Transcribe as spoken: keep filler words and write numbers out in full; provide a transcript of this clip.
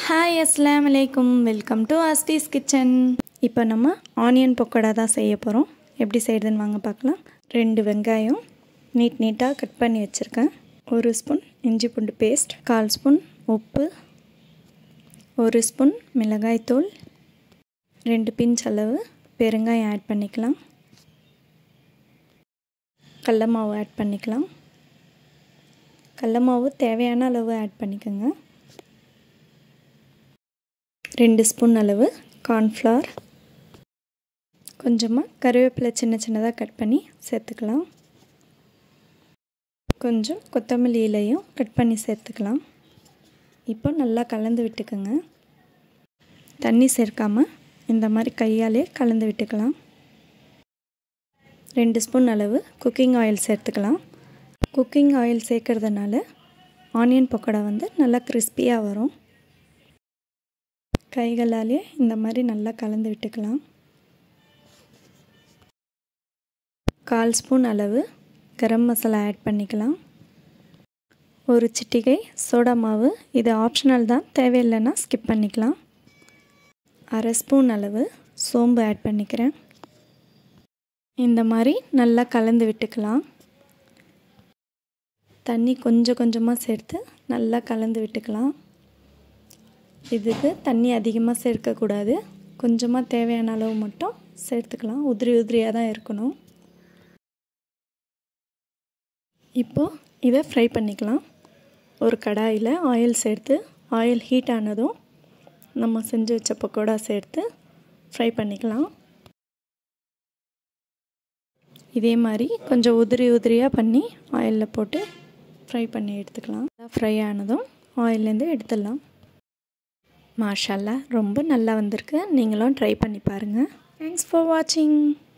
Hi, Assalamu alaikum. Welcome to Asti's Kitchen. இப்போ நம்ம onion pakoda தான் செய்ய போறோம். எப்படி செய்யறதுன்னு வாங்க பார்க்கலாம். ரெண்டு வெங்காயம் நீட் நீட்டா கட் பண்ணி வச்சிருக்கேன். ஒரு ஸ்பூன் இஞ்சி பூண்டு பேஸ்ட், கால் ஸ்பூன் உப்பு, ஒரு ஸ்பூன் மிளகாய் தூள், ரெண்டு பிஞ்ச் அளவு பெருங்காயம் ஆட் பண்ணிக்கலாம். கடலை மாவு ஆட் பண்ணிக்கலாம். கடலை மாவு தேவையான அளவு ஆட் பண்ணிக்கோங்க. ரெண்டு ஸ்பூன் அளவு கார்ன்ஃப்ளவர், கொஞ்சமாக கருவேப்பிலை சின்ன சின்னதாக கட் பண்ணி சேர்த்துக்கலாம். கொஞ்சம் கொத்தமல்லி இலையும் கட் பண்ணி சேர்த்துக்கலாம். இப்போ நல்லா கலந்து விட்டுக்கோங்க. தண்ணி சேர்க்காமல் இந்த மாதிரி கையாலே கலந்து விட்டுக்கலாம். ரெண்டு ஸ்பூன் அளவு குக்கிங் ஆயில் சேர்த்துக்கலாம். குக்கிங் ஆயில் சேர்க்கறதுனால ஆனியன் பக்கோடா வந்து நல்லா கிறிஸ்பியாக வரும். கைகளாலே இந்த மாதிரி நல்லா கலந்து விட்டுக்கலாம். கால் ஸ்பூன் அளவு கரம் மசாலா ஆட் பண்ணிக்கலாம். ஒரு சிட்டிகை சோடா மாவு, இது ஆப்ஷனல் தான், தேவையில்லைன்னா ஸ்கிப் பண்ணிக்கலாம். அரை ஸ்பூன் அளவு சோம்பு ஆட் பண்ணிக்கிறேன். இந்த மாதிரி நல்லா கலந்து விட்டுக்கலாம். தண்ணி கொஞ்சம் கொஞ்சமாக சேர்த்து நல்லா கலந்து விட்டுக்கலாம். இதுக்கு தண்ணி அதிகமாக சேர்க்கக்கூடாது, கொஞ்சமாக தேவையான அளவு மட்டும் சேர்த்துக்கலாம். உதிரி உதிரியாக தான் இருக்கணும். இப்போது இதை ஃப்ரை பண்ணிக்கலாம். ஒரு கடாயில் ஆயில் சேர்த்து ஆயில் ஹீட் ஆனதும் நம்ம செஞ்சு வச்ச பக்கோடா சேர்த்து ஃப்ரை பண்ணிக்கலாம். இதே மாதிரி கொஞ்சம் உதிரி உதிரியாக பண்ணி ஆயிலில் போட்டு ஃப்ரை பண்ணி எடுத்துக்கலாம். ஃப்ரை ஆனதும் ஆயிலேருந்து எடுத்துடலாம். மாஷாஅல்லாஹ், ரொம்ப நல்லா வந்திருக்கு. நீங்களும் ட்ரை பண்ணி பாருங்கள். தேங்க்ஸ் ஃபார் வாட்சிங்.